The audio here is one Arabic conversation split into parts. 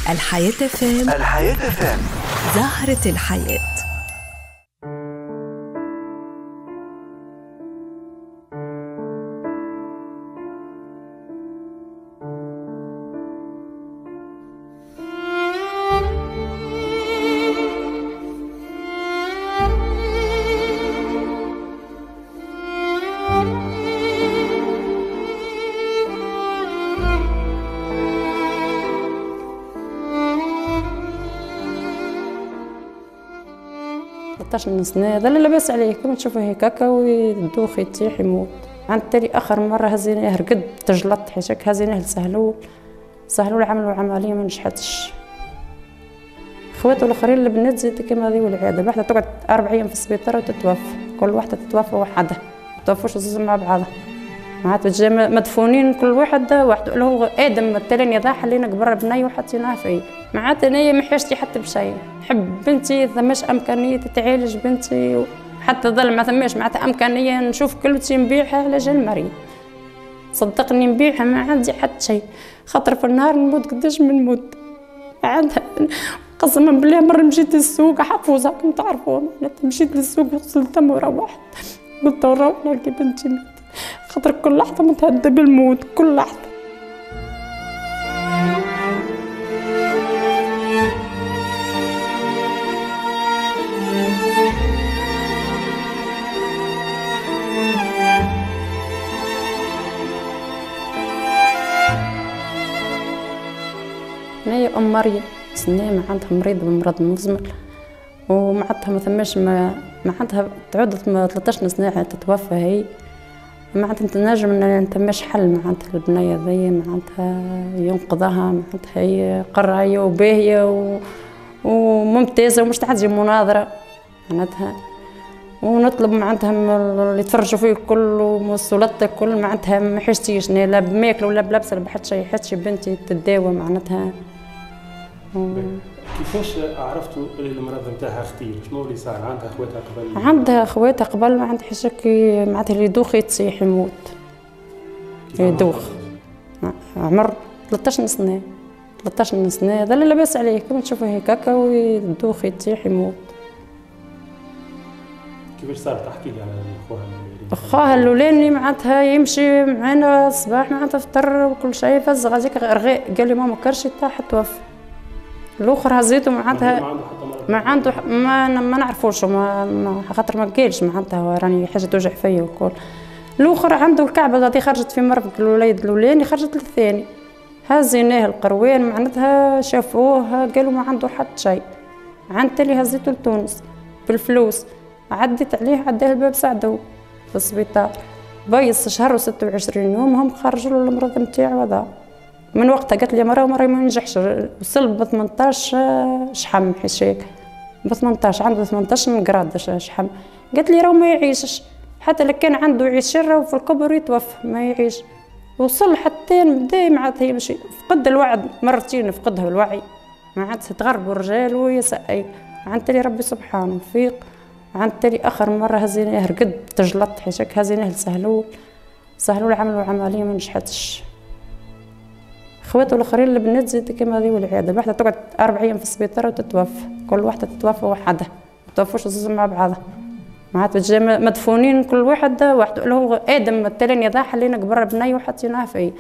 الحياة فام. الحياة فام. زهرة الحياة. سنة هذا اللي لاباس عليه كما تشوفوا هكاكا ويدوخ يطيح يموت. عند تالي اخر مره هزيناه رقد تجلط حيتك هزيناه لسهلول عملوا عمليه ما نجحتش. خواتو الاخرين البنات زيد كما هذه والعياده الواحده تقعد 4 ايام في السبيطار وتتوفى، كل واحده تتوفى وحدها ما توفوش زوج مع بعضها معناتها تجي مدفونين كل واحد له ادم التالي ضاع حلينا قبر بني وحطيناه فيه. معناتها انايا ما حاجتي حتى بشيء، نحب بنتي ثماش امكانيه تعالج بنتي حتى ظل ما ثماش معناتها امكانيه نشوف كلتي نبيعها على جال مريض. صدقني نبيعها ما عندي حتى شيء، خاطر في النهار نموت قداش من نموت عندها. قسما بالله مره مشيت للسوق حفوزه كم تعرفون، مشيت للسوق غسلت دم وروحت قلت نروح نلقى بنتي ميت، خاطر كل لحظه متهدده بالموت كل لحظه. هي ام مريم سنه ما عندها مريض بمرض مزمن ومعناتها ما ثماش ما عندها تعود 13 سنه تتوفى هي. معناتها نتنجم ما ثماش حل معناتها البنيه ذي معناتها ينقذها معناتها هي قرايه وباهيه وممتازه ومش تحتاج مناظره معناتها. ونطلب معناتها اللي يتفرجوا فيه كل ومسؤولات كل معناتها ما حاجتيش لا بماكله ولا بلبسه ولا بحد شيء، حتى بنتي تداوى معناتها. كيفاش عرفتوا اللي المرض نتاعها خطير؟ شنو اللي صار؟ عندها اخواتها قبل؟ عندها اخواتها قبل ما عندها حشاكي معناتها اللي يدوخ يتصيح يموت. يدوخ عمر 13 سنه 13 سنه هذا اللي لاباس عليه كما تشوفوا هكاكا ويدوخ يطيح يموت. كيفاش صارت؟ تحكي لي على اخوها الاولاني معناتها يمشي معنا الصباح معناتها فطر وكل شيء فز غازيك رغاء قال لي ماما كرشي طاح توفى. الاخر هزيته معناتها ما عنده ما نعرفوش خاطر ما قالش معناتها راني حاجه توجع فيا وكل. الاخر عنده الكعبه هذه خرجت في مرض الوليد الاولاني خرجت للثاني هزيناه القروان معناتها شافوه قالوا ما عنده حتى شيء. عند تالي هزيته لتونس بالفلوس عديت عليه عداه الباب ساعدوه في السبيطار بيص شهر و26 يوم هم خرجوا له المرض نتاعو هذا. من وقتها قالت لي مرة ما ينجحش وصل ب 18 شحم حشاك ب 18 عنده 18 جراد شحم. قالت لي راهو ما يعيشش حتى لو كان عنده عيشين راهو في الكبر يتوفى ما يعيش. وصل حتى بدا معناتها يمشي فقد الوعي مرتين فقدها الوعي معناتها تغربوا الرجال ويسأي. عند تالي ربي سبحانه فيق. عند تالي اخر مره هزيناه رقد تجلط حيتك هزيناه لسهلول عملوا عمليه ما نجحتش. خواتو الاخرين البنات زيد كما هذه والعياده الواحده تقعد 4 ايام في السبيطار وتتوفى، كل واحده تتوفى وحدها ما توفوش زوج مع بعضها معناتها تجي مدفونين كل واحد له ادم التالي ضاع حلينا قبر بني وحطيناه فيه.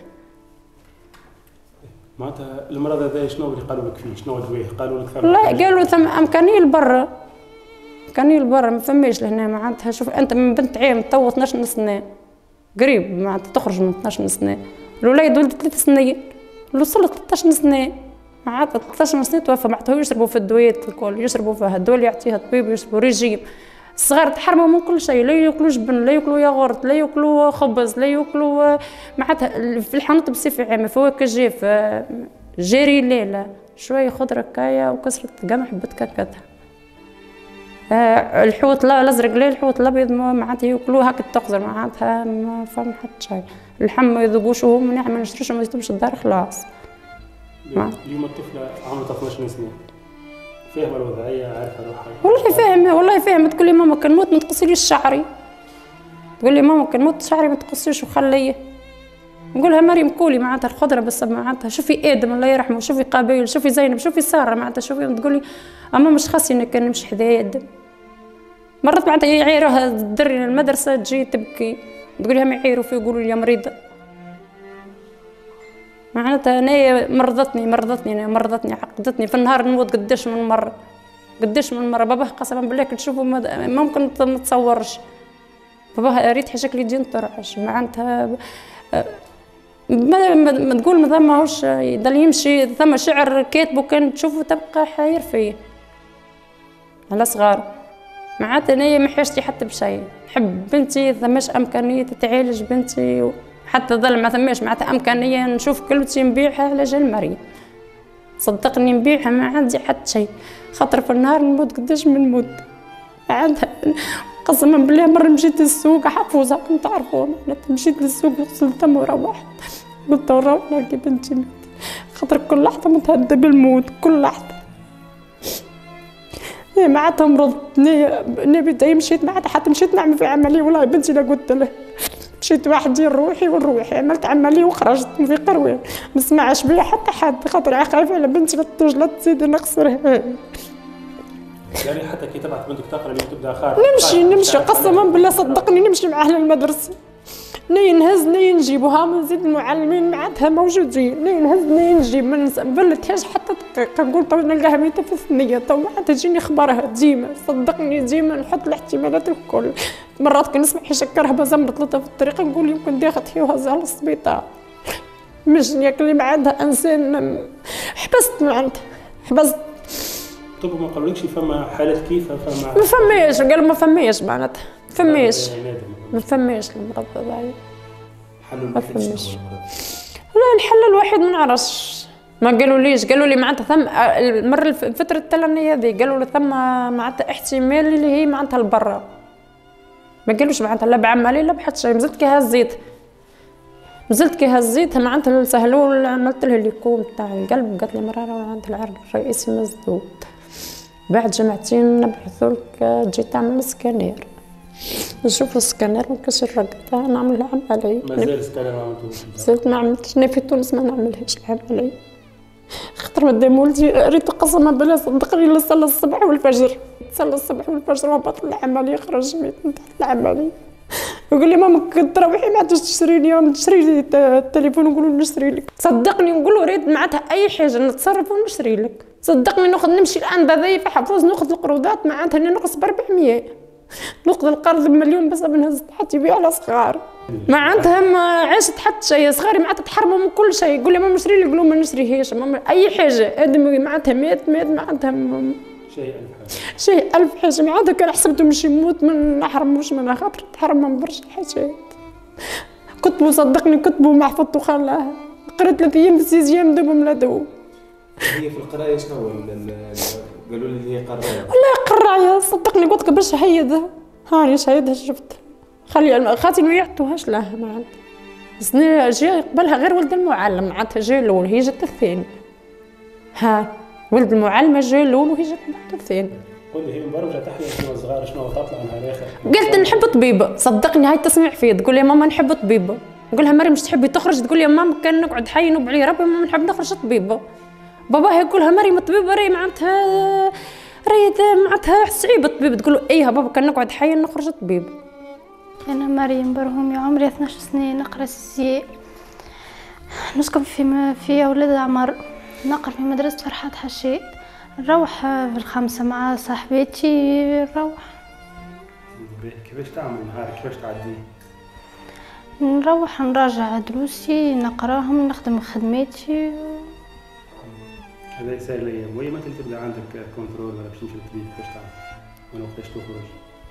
معناتها المرض هذا شنو اللي قالوا لك فيه؟ شنو الدواء قالوا لك؟ لا قالوا ثم امكانيه لبرا امكانيه لبرا ما فماش لهنا معناتها. شوف انت من بنت عام تو 12 سنه قريب معناتها تخرج من 12 سنه. الوليد ولد 3 سنين وصل 13 سنه معناتها 13 سنه توفى معناتها يشربوا في الدويات الكل يشربوا فيها الدواء اللي يعطيها الطبيب يشربوا ريجيم. الصغار تحرموا من كل شيء لا ياكلوا جبن لا ياكلوا ياغورت لا ياكلوا خبز لا ياكلوا معناتها في الحانوت بصفه عامه فواكه جاف جاري لا شويه خضره كايا وكسره قمح بتككتها. الحوت لا الازرق لا الحوت الابيض معناتها ياكلوه هكا تقزر معناتها ما فهم حتى شيء. اللحم ما يذوقوش وهم ما نشروش ما يجيبوش الدار خلاص. اليوم الطفله عمرها 12 سنه فاهمه الوضعيه عارفه روحها؟ والله فاهمه تقول لي ماما كنموت ما تقصيليش شعري، تقول لي ماما كنموت شعري ما تقصيش وخليه نقولها مريم كولي معناتها الخضره بس معناتها شوفي ادم الله يرحمه، شوفي قابيل، شوفي زينب، شوفي ساره، معناتها شوفي تقولي اما مش خاصني انك نمشي حدايا ادم. مرات معناتها يعيروها تدري المدرسه تجي تبكي تقولي هم يعيروا فيه يقولوا لي مريضه. معناتها انا مرضتني عقدتني في النهار نموت قداش من مره باباه قسما بالله كنت نشوفه ممكن ما تصورش. باباه ريت شكلي يجي نطرعش معناتها ما تقول ما ثماهوش يضل يمشي ثم شعر كاتبه كان تشوفه تبقى حاير فيه على صغار. معناتها انا ما حاجتي حتى بشيء، نحب بنتي ثماش امكانيه تعالج بنتي حتى ظل ما ثماش معناتها امكانيه نشوف كلتي نبيعها على جال مريم. صدقني نبيعها ما عندي حتى شيء، خاطر في النهار نموت قداش من موت. عندها قسما بالله مرة مشيت للسوق حفوزة كنت تعرفون، مشيت للسوق غسلت تم وروحت قلت نروح نلقى بنتي مات، خاطر كل لحظة متهدى بالموت كل لحظة. معناتها مرضت بداية مشيت معناتها حتى مشيت نعمل في عملية والله بنتي لا قلت له مشيت وحدي نروحي عملت عملية وخرجت في قروي ما سمعش بيا حتى حد خاطر خايفة على بنتي لا تزيد نخسرها. يعني حتى كي تبعت بنتك تقرا تبدا خارج نمشي قسما بالله صدقني نمشي معاه للمدرسة نهز نجيبوها من زيد المعلمين معناتها موجودين نهز نجيب ما نبلتهاش حتى دقيقة نقول تو نلقاها ميتة في الثنية تو معناتها تجيني خبرها ديما صدقني ديما نحط الاحتمالات الكل. مرات كي نسمع يشكرها بزمرة ثلاثة في الطريق نقول يمكن داخت هي وهزها للسبيطار مش ياكلي معادها انسان حبست معناتها حبست. طب ما قالولكش فما حالات كيف فما ما فماش قالوا ما فماش معناتها ما فماش المرض هذايا ما فماش. لا الحل الواحد ما نعرفش ما قالوليش قالوا لي معناتها ثم المره الفتره التلانيه هذه قالوا لي ثم معناتها احتمال اللي هي معناتها لبرا ما قالوش معناتها لا بعمليه لا بحد شيء. نزلت كي هزيتها معناتها سهلوا عملت لها الليكوم تاع القلب قالت لي مراره معناتها العرق الرئيسي مسدود بعد جمعتين نبعثوا لك تجي تعمل سكانير نشوفوا السكانير ما كاش الرقدة نعمل لها عملية. مازال السكانير ما عملتوش؟ زلت ما عملتش انا في تونس ما نعملهاش العملية خاطر مدام ولدي ريت قسما بالله صدقني لصلى الصبح والفجر صلى الصبح والفجر وهبط العملية خرج ميت من تحت العملية يقول لي ماما كنت تروحي ما عادش تشري لي التليفون نقولوا نشري لك. صدقني نقولوا ريت معناتها اي حاجه نتصرف ونشري لك. صدقني نمشي الان بذايا في حفوز ناخذ القروضات معناتها نقص ب 400 ناخذ القرض بمليون بس نهز حتى يبيع على صغار معناتها ما عشت حتى شيء صغاري معناتها تحرموا من كل شيء يقول لي ماما نشري لك قولوا ما نشريهاش اي حاجه ادمي معناتها مات معناتها شيء ألف حاجة معناتها كان حسبته مش يموت من نحرموش منها خاطر تحرم من برشا حاجات. كتبوا صدقني كتبوا ما حفظتو خلاها قريت 3 أيام 6 أيام دوبهم لا دوب. هي في القراية شنو قالوا لي هي قراية؟ والله قراية صدقني قلت لك باش هيدها هاني شهيدها شفت خاطر ما يعطوهاش لها معناتها بس جا قبلها غير ولد المعلم معناتها جا الأول هي جات الثاني ها ولد المعلمة جا الأول وهي جات بعد الثاني. قولي هي مبرمجة تحيا شنو صغار شنو تطلع نهار آخر قلت نحب طبيبة صدقني هاي تسمع فيه تقول لي ماما نحب طبيبة نقولها مريم مش تحبي تخرج تقول لي ماما كان نقعد حي نوب علي ربي ماما نحب نخرج طبيبة. باباها يقولها مريم الطبيبة راهي معناتها معناتها صعيبة الطبيبة تقول له ايها بابا كان نقعد حي نخرج طبيبة. أنا مريم برهومي عمري 12 سنة نقرا السي نسكن في أولاد عمر نقرا في مدرسة فرحات حشيد نروح في 5 مع صاحبتي نروح. كيفاش تعمل نهارك كيفاش تعديه؟ نروح نراجع دروسي نقراهم نخدم خدماتي. هذا يسهل الايام وهي متى تبدا عندك كنترول ولا باش تمشي للطبيب كيفاش تعمل ولا وقتاش تخرج؟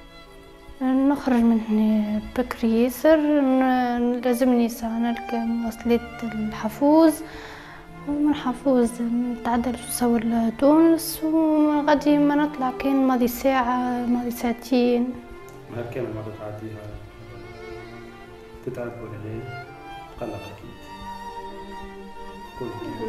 نخرج من هنا بكري ياسر لازمني ساعة نلقى مواصلات الحفوز ومن حفوز نتعدى لتصور لتونس وغادي ما نطلع كان ماضي ساعة ماضي ساعتين. نهار كامل ما تعديها تتعب ولا لا؟ تقلق أكيد. كل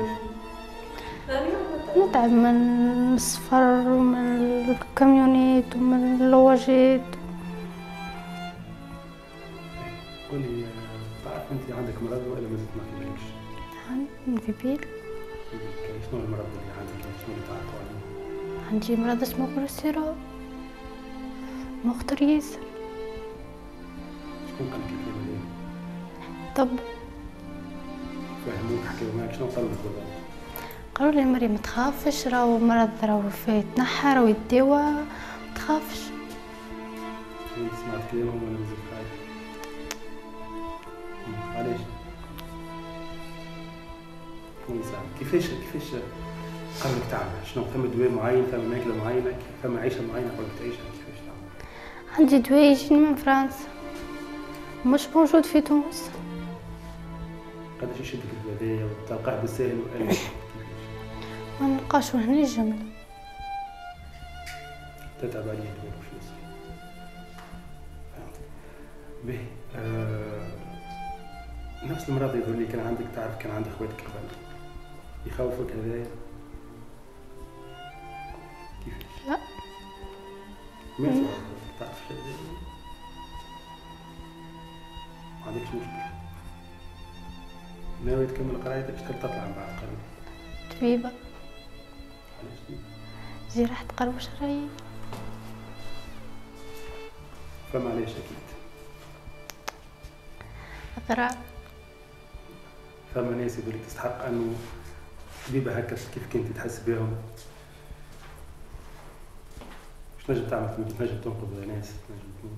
كيفاش؟ نتعب من السفر ومن الكاميونات ومن اللواجات. قولي تعرف أنت عندك مرض ولا ما زلت ما كملتش؟ عندي بيل. شنو المرض اللي عندك؟ شنو اللي تعرفوا عليه؟ عندي مرض اسمه كوليسترول مخطر ياسر. شكون قال لك الكلمة هذي؟ طب فهموك حكيوا معك شنو قال لك بالضبط؟ قالوا لي مريم ما تخافش، راهو مرض راهو فيه يتنحى راهو يداوى ما تخافش. انت سمعت كلامهم ولا مازال خايف؟ علاش؟ شكون يساعدك؟ كيفاش قال لك تعمل؟ شنو ثم دواء معين، ثم ماكله معينه، ثم عيشه معينه قال لك تعيشها كيفاش تعمل؟ عندي دواء يجيني من فرنسا مش موجود في تونس. قداش يشدك الدواء هذايا وتلقاه بالساهل ولا ما نلقاش هنا الجملة. تتعب عليه الدواء وش يصير؟ باهي نفس المرض يقول لي كان عندك، تعرف كان عندك خواتك قبل يخوفك هذايا؟ كيفاش؟ لا ما يصير تعرف شيء ما عندكش مشكلة. ناوي تكمل قرايتك؟ شتحب تطلع من بعد قريب؟ طبيبة. علاش طبيبة؟ جراحة قلب وشرايين. فما علاش أكيد. أقرأ. فما ناس يقول لك تستحق أنه طبيبة هكا كيف كنت تحس بهم. مش نجم تعمل طبيب، تنجم تنقذ ناس، تنجم تموت.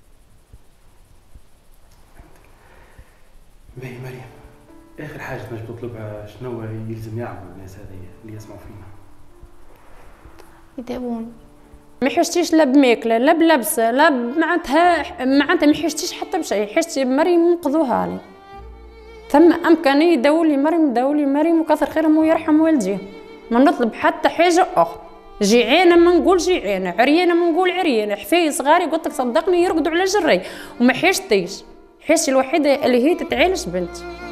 باهي مريم، آخر حاجة تنجم تطلبها شنو يلزم يعملوا الناس هذيا اللي يسمعوا فينا؟ يداووني. ما حشتيش لا بماكله لا بلبسه لا معناتها ما حشتيش حتى بشيء، حشتي مريم نقذوها لي. ثم امكانيه يداولي مريم وكثر خيرهم ويرحم والديهم. ما نطلب حتى حاجه اخرى. جيعانه ما نقول جيعانه، عريانه ما نقول عريانه، حفاية صغاري قلت لك صدقني يرقدوا على جري وما حشتيش. حشتي الوحيده اللي هي تتعالج بنتي.